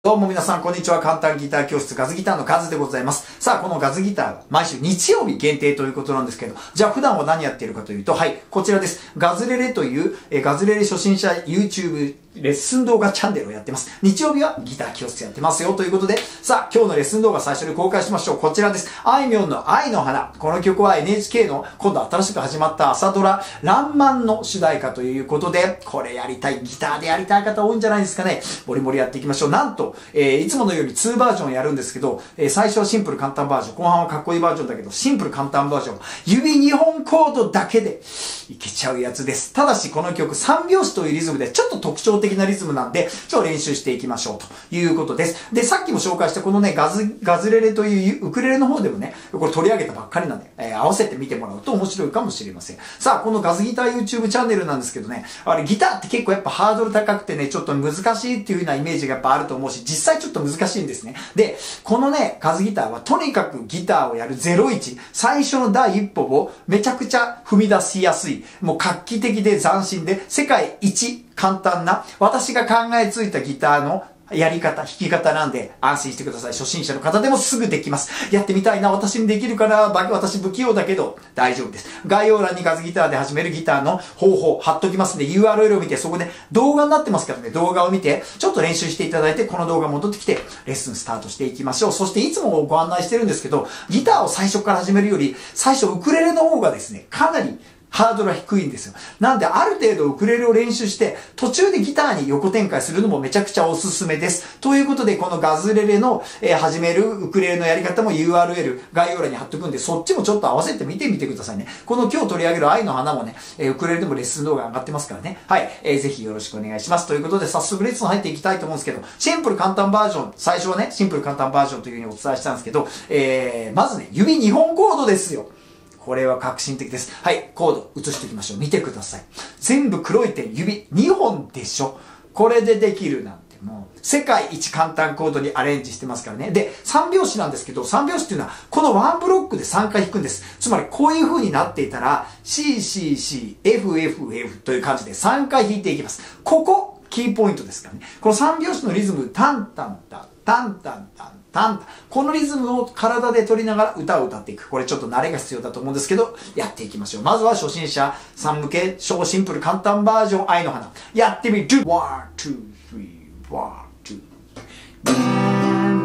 どうも皆さん、こんにちは。簡単ギター教室、ガズギターのカズでございます。さあ、このガズギターは毎週日曜日限定ということなんですけど、じゃあ普段は何やっているかというと、はい、こちらです。ガズレレという、ガズレレ初心者 YouTube レッスン動画チャンネルをやってます。日曜日はギター教室やってますよということで、さあ、今日のレッスン動画最初に公開しましょう。こちらです。あいみょんの愛の花。この曲は NHK の今度新しく始まった朝ドラ、らんまんの主題歌ということで、これやりたい、ギターでやりたい方多いんじゃないですかね。ボリボリやっていきましょう。なんと、いつものように2バージョンやるんですけど、最初はシンプル簡単バージョン、後半はかっこいいバージョンだけど、シンプル簡単バージョン、指2本コードだけでいけちゃうやつです。ただしこの曲3拍子というリズムでちょっと特徴的なリズムなんで、練習していきましょうということです。で、さっきも紹介したこのね、ガズレレというウクレレの方でもね、これ取り上げたばっかりなんで、合わせて見てもらうと面白いかもしれません。さあ、このガズギター YouTube チャンネルなんですけどね、ギターって結構やっぱハードル高くてね、ちょっと難しいっていう風なイメージがやっぱあると思うし、実際ちょっと難しいんですね。で、このね、ガズギターはとにかくギターをやる01、最初の第一歩をめちゃくちゃ踏み出しやすい、もう画期的で斬新で、世界一簡単な、私が考えついたギターのやり方、弾き方なんで安心してください。初心者の方でもすぐできます。やってみたいな、私にできるかな、私不器用だけど大丈夫です。概要欄にガズギターで始めるギターの方法貼っときますんで URL を見て、そこで動画になってますからね、動画を見てちょっと練習していただいて、この動画戻ってきてレッスンスタートしていきましょう。そしていつもご案内してるんですけど、ギターを最初から始めるより最初ウクレレの方がですね、かなりハードルは低いんですよ。なんである程度ウクレレを練習して途中でギターに横展開するのもめちゃくちゃおすすめです。ということでこのガズレレの、始めるウクレレのやり方も URL 概要欄に貼っとくんで、そっちもちょっと合わせて見てみてくださいね。この今日取り上げる愛の花もね、ウクレレでもレッスン動画上がってますからね。はい、ぜひよろしくお願いします。ということで早速レッスン入っていきたいと思うんですけど、シンプル簡単バージョン、最初はね、シンプル簡単バージョンというふうにお伝えしたんですけど、まずね、指2本コードですよ。これは革新的です。はい、コード移していきましょう。見てください。全部黒い点、指2本でしょ。これでできるなんてもう、世界一簡単コードにアレンジしてますからね。で、3拍子なんですけど、3拍子っていうのは、このワンブロックで3回弾くんです。つまり、こういう風になっていたら、C、C、C、F、F、F という感じで3回弾いていきます。ここ、キーポイントですからね。この3拍子のリズム、タンタンタン、タンタンタン、タンタン。このリズムを体で取りながら歌を歌っていく。これちょっと慣れが必要だと思うんですけど、やっていきましょう。まずは初心者さん向け、超シンプル簡単バージョン、愛の花。やってみる。1、2、3、1、2。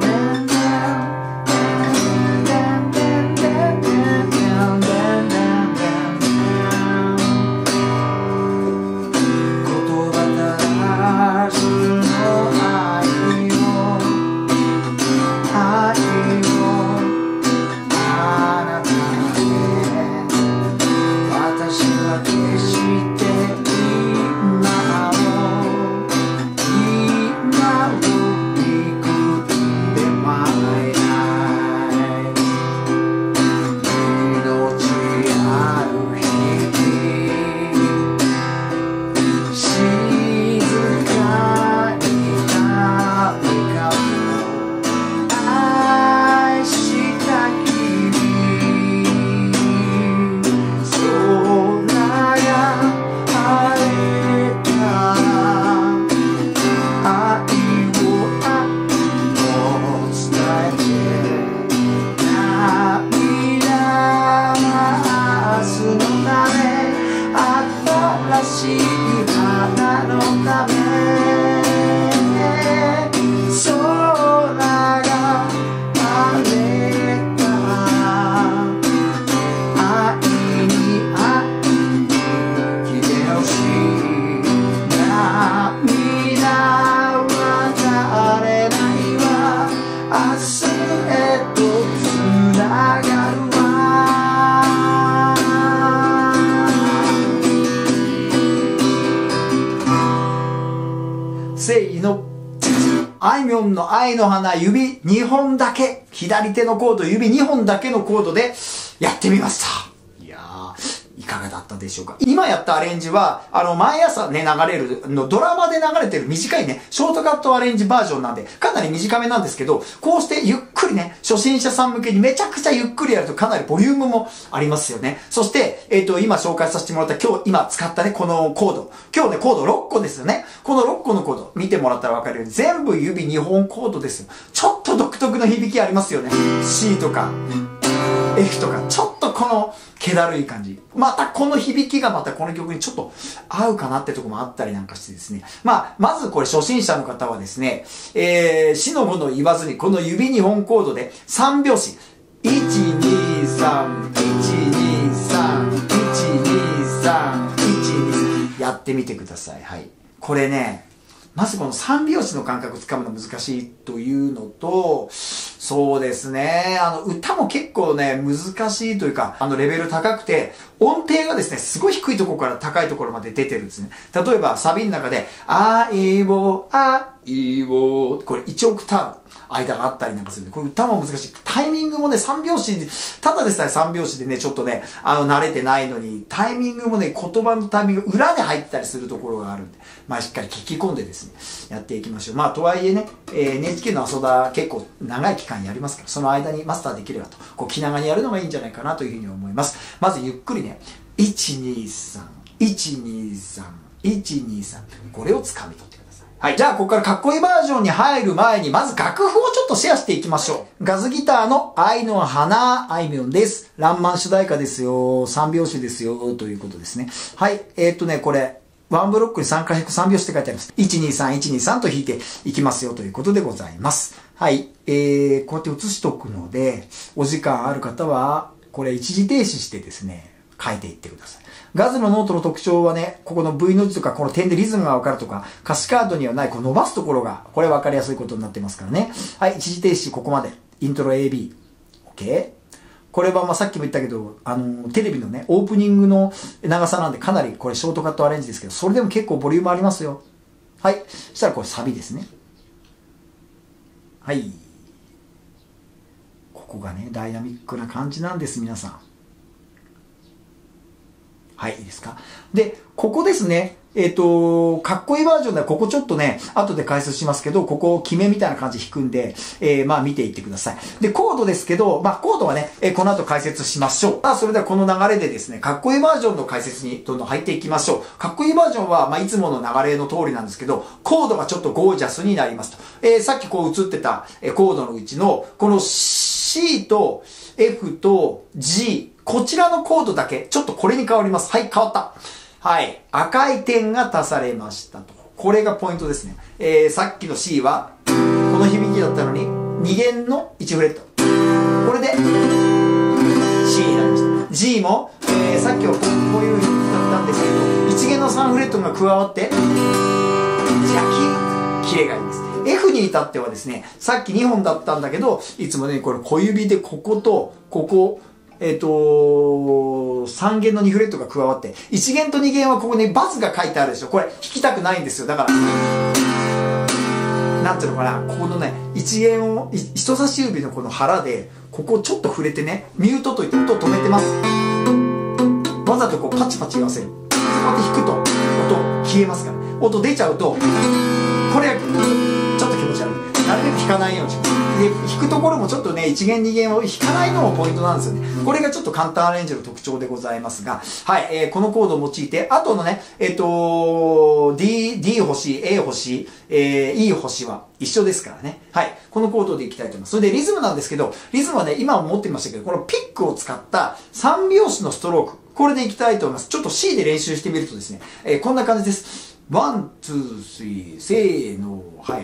あいみょんの愛の花、指2本だけ、左手のコード、指2本だけのコードでやってみました。いやー、いかかがだったでしょうか。今やったアレンジは、毎朝ね、流れる、ドラマで流れてる短いね、ショートカットアレンジバージョンなんで、かなり短めなんですけど、こうしてゆっくりね、初心者さん向けにめちゃくちゃゆっくりやるとかなりボリュームもありますよね。そして、今紹介させてもらった今使ったね、このコード。今日ね、コード6個ですよね。この6個のコード、見てもらったらわかるように、全部指2本コードですよ。ちょっと独特の響きありますよね。C とか、F とか、ちょっとこの、気だるい感じ。またこの響きがまたこの曲にちょっと合うかなってとこもあったりなんかしてですね。まずこれ初心者の方はですね、死のものを言わずにこの指2本コードで3拍子。1、2、3、1、2、3、1、2、3、1、2、やってみてください。はい。これね、まずこの3拍子の感覚をつかむの難しいというのと、そうですね、歌も結構ね、難しいというか、レベル高くて、音程がですね、すごい低いところから高いところまで出てるんですね。例えば、サビの中で、愛を、これ1オクターブ。間があったりなんかするんで、これ歌も難しい。タイミングもね、3拍子、ただでさえ3拍子でね、ちょっとね、慣れてないのに、タイミングもね、言葉のタイミング、裏で入ったりするところがあるんで、しっかり聞き込んでですね、やっていきましょう。とはいえね、NHK の朝田結構長い期間やりますから、その間にマスターできればと、気長にやるのがいいんじゃないかなというふうに思います。まずゆっくりね、1、2、3、1、2、3、1、2、3、これを掴み取って。はい。じゃあ、ここからかっこいいバージョンに入る前に、まず楽譜をちょっとシェアしていきましょう。ガズギターの愛の花、あいみょんです。らんまん主題歌ですよ。3拍子ですよ。ということですね。はい。これ、ワンブロックに3回弾く3拍子って書いてあります。123、123と弾いていきますよということでございます。はい。こうやって写しとくので、お時間ある方は、これ一時停止してですね、書いていってください。ガズのノートの特徴はね、ここの V の字とか、この点でリズムがわかるとか、歌詞カードにはない、こう伸ばすところが、これわかりやすいことになってますからね。はい、一時停止、ここまで。イントロ AB。OK。これはさっきも言ったけど、テレビのね、オープニングの長さなんで、かなりこれショートカットアレンジですけど、それでも結構ボリュームありますよ。はい。そしたらこれサビですね。はい。ここがね、ダイナミックな感じなんです、皆さん。はい、いいですか。で、ここですね。かっこいいバージョンではここちょっとね、後で解説しますけど、ここ決めみたいな感じ弾くんで、見ていってください。で、コードですけど、コードはね、この後解説しましょう。それではこの流れでですね、かっこいいバージョンの解説にどんどん入っていきましょう。かっこいいバージョンは、いつもの流れの通りなんですけど、コードがちょっとゴージャスになりますと。さっきこう映ってたコードのうちの、この C と F と G、こちらのコードだけ、ちょっとこれに変わります。はい、変わった。はい。赤い点が足されましたと。これがポイントですね。さっきの C は、この響きだったのに、2弦の1フレット。これで、C になりました。G も、さっきはこういう風にだったんですけど、1弦の3フレットが加わって、キレがいいです。F に至ってはですね、さっき2本だったんだけど、いつもね、これ小指でこことここ、3弦の2フレットが加わって、1弦と2弦はここにバツが書いてあるでしょ。これ弾きたくないんですよ。だから、なんていうのかな、ここのね、1弦を、人差し指のこの腹で、ここをちょっと触れてね、ミュートといって音を止めてます。わざとこうパチパチ言わせる。こうやって弾くと、音消えますから。音出ちゃうと、これはちょっと気持ち悪い。なるべく弾かないようにします。で、弾くところもちょっとね、1弦2弦を弾かないのもポイントなんですよね。これがちょっと簡単アレンジの特徴でございますが、はい、このコードを用いて、あとのね、D 星、A 星、E 星は一緒ですからね。はい、このコードでいきたいと思います。それでリズムなんですけど、リズムはね、今も持ってましたけど、このピックを使った3拍子のストローク、これでいきたいと思います。ちょっと C で練習してみるとですね、こんな感じです。ワン、ツー、スリー、せーの、はい。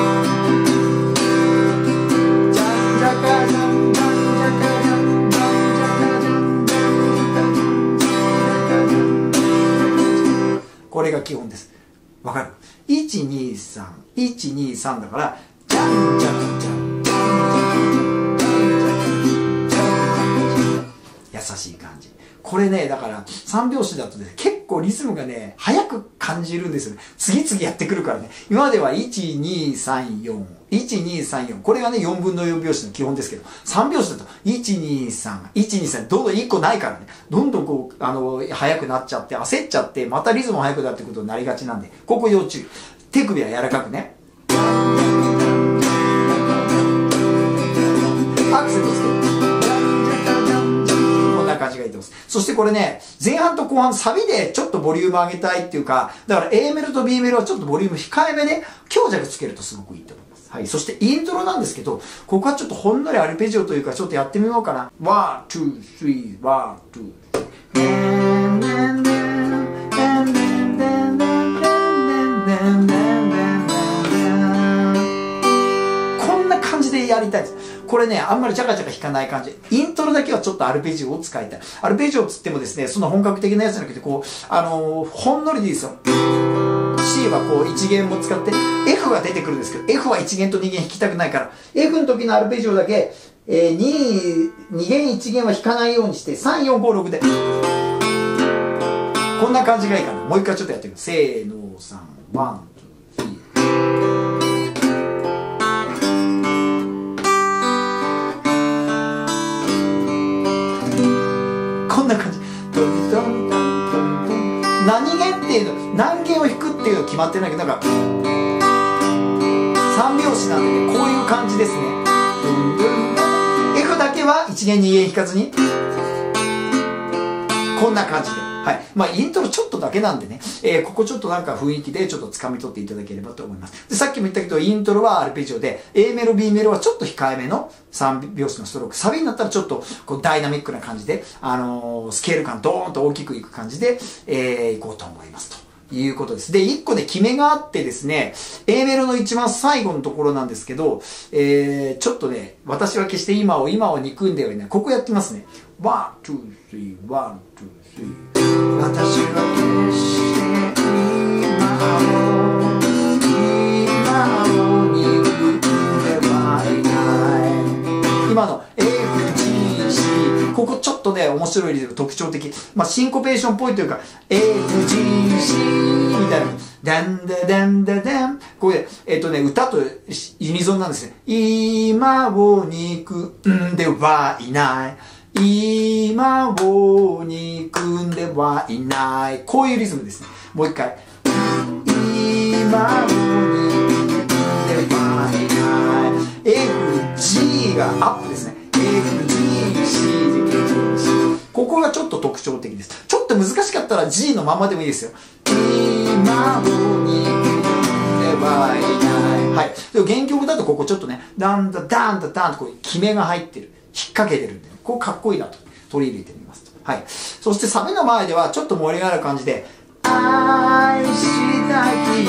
これが基本です。わかる？ 1、2、3、1、2、3だから、じゃんじゃんじゃんじゃんじゃんじゃんじゃん。優しい感じ。これね、だから3拍子だとね、結構リズムがね、速く感じるんですよね。次々やってくるからね。今までは1、2、3、4、 1234。これがね、4分の4拍子の基本ですけど、3拍子だと、123、123、どんどん1個ないからね、どんどんこう、速くなっちゃって、焦っちゃって、またリズム速くなってくることになりがちなんで、ここ要注意。手首は柔らかくね。アクセントつける。こんな感じがいいと思います。そしてこれね、前半と後半、サビでちょっとボリューム上げたいっていうか、だから A メロと B メロはちょっとボリューム控えめで、強弱つけるとすごくいいと思います。はい。そしてイントロなんですけど、ここはちょっとほんのりアルペジオというか、ちょっとやってみようかな。1、2、3、1、2、こんな感じでやりたいです。これね、あんまりジャカジャカ弾かない感じ。イントロだけはちょっとアルペジオを使いたい。アルペジオつってもですね、その本格的なやつじゃなくて、こう、ほんのりでいいですよ。C はこう1弦も使って、F が出てくるんですけど、F は1弦と2弦弾きたくないから、F の時のアルペジオだけ、2弦1弦は弾かないようにして、3、4、5、6で。こんな感じがいいかな。もう一回ちょっとやってみます。せーの、3、1、こんな感じ。何弦っていうの、何弦を弾くっていうの決まってないけど、なんか、3拍子なんでね、こういう感じですね。F だけは1弦2弦弾かずに、こんな感じで。はい。まあ、イントロちょっとだけなんでね、ここちょっとなんか雰囲気でちょっと掴み取っていただければと思います。で、さっきも言ったけど、イントロはアルペジオで、A メロ、B メロはちょっと控えめの3拍子のストローク。サビになったらちょっとこうダイナミックな感じで、スケール感ドーンと大きくいく感じで、いこうと思いますと。いうことです。で、1個で決めがあってですね、A メロの一番最後のところなんですけど、ちょっとね、私は決して今を憎んではいない。ここやってますね。1、2、3、1、2、3。私は決して今を憎んではいない。今の FGC、ここちょっとね、面白いリズム、特徴的。まあ、シンコペーションっぽいというか、FGC みたいな。ダンダダンダダン。これ、歌とユニゾンなんですね。今を憎んではいない。今を憎んではいない。こういうリズムですね。もう一回。今を憎んではいない。FG がアップですね。FGC で ここがちょっと特徴的です。ちょっと難しかったら G のままでもいいですよ。今を憎んではいない。はい。でも原曲だとここちょっとね、ダンダダンダダンとこう決めが入ってる。引っ掛けてるんで、ね、こうかっこいいなと取り入れてみますと。はい。そしてサビの前ではちょっと盛り上がる感じで、愛した君。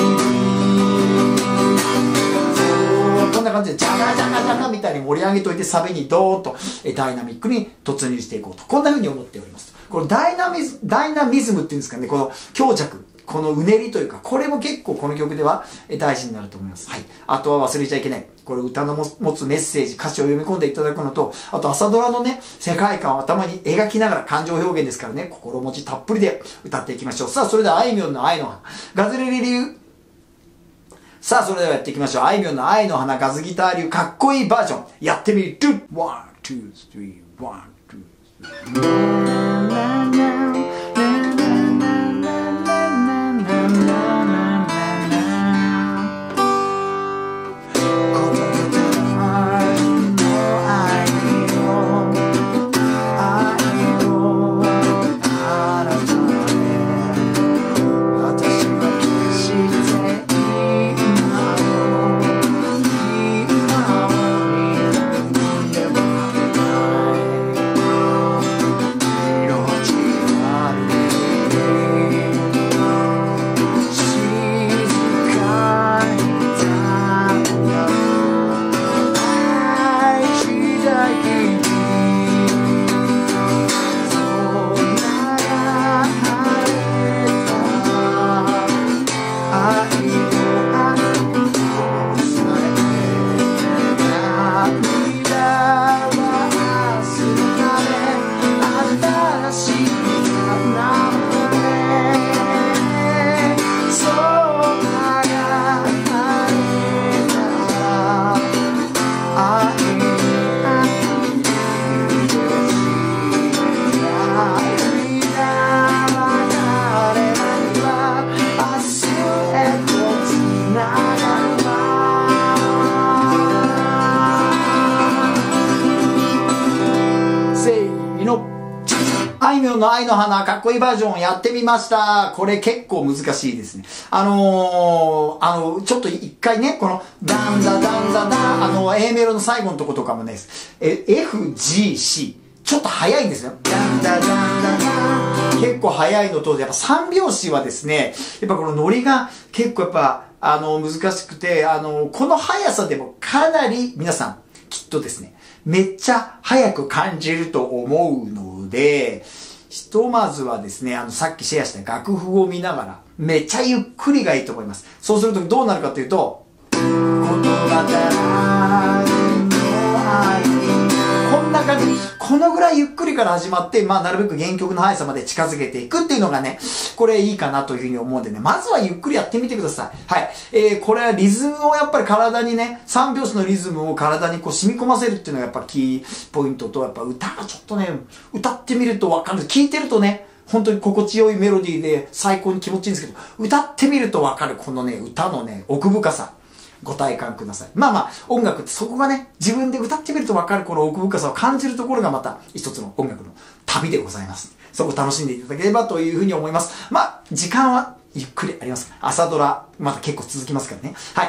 こんな感じで、ジャガジャガジャガみたいに盛り上げといて、サビにドーンとダイナミックに突入していこうと。こんな風に思っております。このダイナミズムっていうんですかね、この強弱。このうねりというか、これも結構この曲では大事になると思います。はい。あとは忘れちゃいけない。これ歌の持つメッセージ、歌詞を読み込んでいただくのと、あと朝ドラのね、世界観を頭に描きながら感情表現ですからね、心持ちたっぷりで歌っていきましょう。さあ、それではあいみょんの愛の花。ガズレレ流。さあ、それではやっていきましょう。あいみょんの愛の花、ガズギター流、かっこいいバージョン。やってみる。1、2、3、1、2、3。 の愛の花、かっこいいバージョンをやってみました。これ結構難しいですね。ちょっと一回ね、この、ダンダダンダダン、A メロの最後のとことかもね、F, G, C。ちょっと早いんですよ。ダンダダンダダン。結構早いのと、やっぱ三拍子はですね、やっぱこのノリが結構やっぱ、難しくて、この速さでもかなり皆さん、きっとですね、めっちゃ早く感じると思うので、ひとまずはですね、さっきシェアした楽譜を見ながら、めっちゃゆっくりがいいと思います。そうするとどうなるかというと、言葉だこんな感じ。このぐらいゆっくりから始まって、まあ、なるべく原曲の速さまで近づけていくっていうのがね、これいいかなというふうに思うんでね、まずはゆっくりやってみてください。はい。これはリズムをやっぱり体にね、三拍子のリズムを体にこう染み込ませるっていうのがやっぱキーポイントと、やっぱ歌がちょっとね、歌ってみるとわかる。聞いてるとね、本当に心地よいメロディーで最高に気持ちいいんですけど、歌ってみるとわかるこのね、歌のね、奥深さ。ご体感ください。まあまあ、音楽ってそこがね、自分で歌ってみると分かるこの奥深さを感じるところがまた一つの音楽の旅でございます。そこを楽しんでいただければというふうに思います。まあ、時間はゆっくりあります。朝ドラ、まだ結構続きますからね。はい。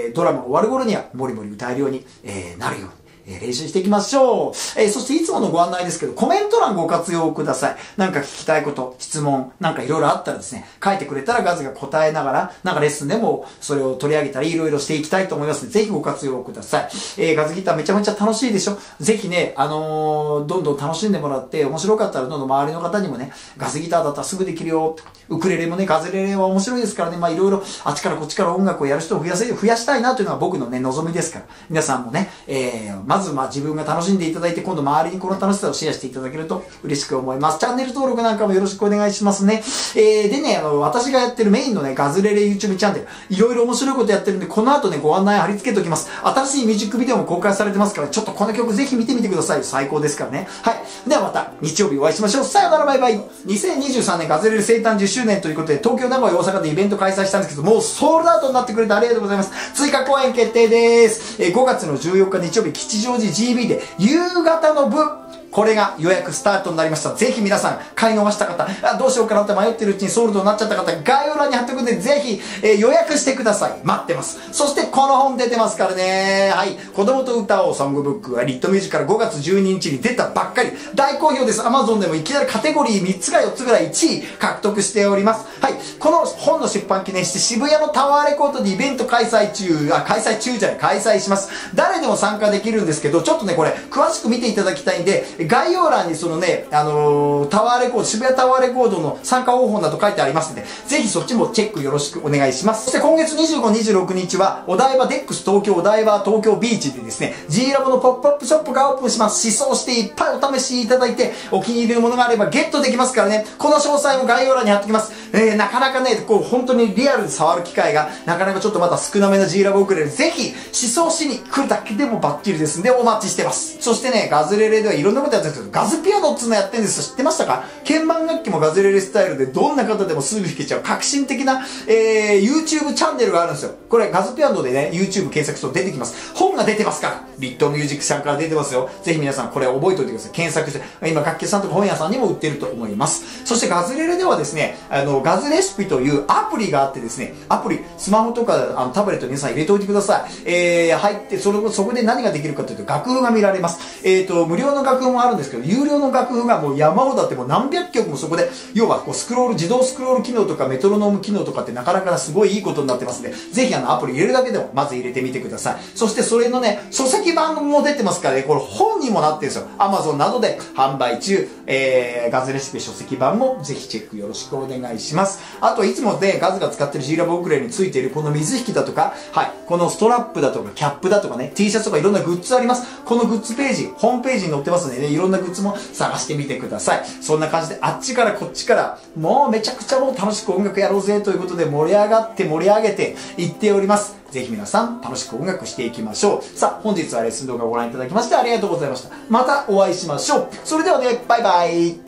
ドラマが終わる頃には、もりもり歌えるように、なるように。練習していきましょう。そしていつものご案内ですけど、コメント欄ご活用ください。なんか聞きたいこと、質問、なんかいろいろあったらですね、書いてくれたらガズが答えながら、なんかレッスンでもそれを取り上げたりいろいろしていきたいと思いますので、ぜひご活用ください。ガズギターめちゃめちゃ楽しいでしょ。ぜひね、どんどん楽しんでもらって、面白かったらどんどん周りの方にもね、ガズギターだったらすぐできるよ。ウクレレもね、ガズレレは面白いですからね、まあいろいろあっちからこっちから音楽をやる人を増やしたいなというのが僕のね、望みですから、皆さんもね、まず自分が楽しんでいただいて、今度周りにこの楽しさをシェアしていただけると嬉しく思います。チャンネル登録なんかもよろしくお願いしますね。でね、私がやってるメインのね、ガズレレ YouTube チャンネル、いろいろ面白いことやってるんで、この後ね、ご案内貼り付けておきます。新しいミュージックビデオも公開されてますから、ちょっとこの曲ぜひ見てみてください。最高ですからね。はい。ではまた日曜日お会いしましょう。さよならバイバイ。2023年ガズレレ生誕10周年ということで、東京、名古屋、大阪でイベント開催したんですけど、もうソールドアウトになってくれてありがとうございます。追加公演決定です。5月の14日日曜日、吉祥寺 GB で夕方の部、これが予約スタートになりました。ぜひ皆さん、買い逃した方、どうしようかなって迷ってるうちにソールドになっちゃった方、概要欄に貼っておくんで、ぜひ、予約してください。待ってます。そしてこの本出てますからね。はい。子供と歌おうソングブックはリットミュージカル5月12日に出たばっかり。大好評です。Amazon でもいきなりカテゴリー3つか4つぐらい1位獲得しております。はい。この本の出版記念して渋谷のタワーレコードでイベント開催します。誰でも参加できるんですけど、ちょっとね、これ、詳しく見ていただきたいんで、概要欄にそのね、タワーレコード、渋谷タワーレコードの参加方法など書いてありますので、ぜひそっちもチェックよろしくお願いします。そして今月25、26日は、お台場デックス東京、お台場東京ビーチでですね、G ラボのポップアップショップがオープンします。試奏していっぱいお試しいただいて、お気に入りのものがあればゲットできますからね、この詳細も概要欄に貼っておきます。なかなかね、こう本当にリアルで触る機会が、なかなかちょっとまだ少なめな G ラボウクレレ、ぜひ、試奏しに来るだけでもバッチリですんで、お待ちしてます。そしてね、ガズレレではいろんなことやってるんですけど、ガズピアノっつうのやってるんですよ。知ってましたか？鍵盤楽器もガズレレスタイルでどんな方でもすぐ弾けちゃう革新的な、YouTube チャンネルがあるんですよ。これガズピアノでね、YouTube 検索すると出てきます。本が出てますから。リットミュージックさんから出てますよ。ぜひ皆さんこれ覚えておいてください。検索して、今楽器屋さんとか本屋さんにも売ってると思います。そしてガズレレではですね、ガズレシピというアプリがあってですね、アプリ、スマホとかタブレットに皆さん入れておいてください。入って、そこで何ができるかというと、楽譜が見られます。無料の楽譜もあるんですけど、有料の楽譜がもう山ほどあって、もう何百曲もそこで、要はこう自動スクロール機能とかメトロノーム機能とかってなかなかすごいいいことになってますんで、ぜひアプリ入れるだけでもまず入れてみてください。そしてそれのね、書籍版も出てますからね、これ本にもなってるんですよ。Amazon などで販売中、ガズレシピ書籍版もぜひチェックよろしくお願いします。あといつもね、ガズが使ってる G ラボウクレレについているこの水引きだとか、はい、このストラップだとかキャップだとかね、T シャツとかいろんなグッズあります。このグッズページ、ホームページに載ってますんでね、いろんなグッズも探してみてください。そんな感じであっちからこっちから、もうめちゃくちゃもう楽しく音楽やろうぜということで盛り上げていっております。ぜひ皆さん楽しく音楽していきましょう。さあ、本日はレッスン動画をご覧いただきましてありがとうございました。またお会いしましょう。それではね、バイバイ。